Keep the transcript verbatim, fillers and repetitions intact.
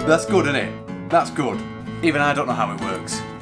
That's good, isn't it? That's good. Even I don't know how it works.